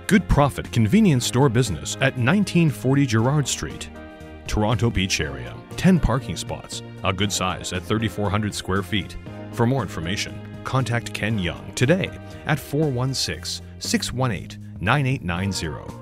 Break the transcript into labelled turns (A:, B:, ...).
A: Good profit convenience store business at 1940 Gerrard Street. Toronto Beach area, 10 parking spots, a good size at 3,400 square feet. For more information, contact Ken Young today at 416-618-9890.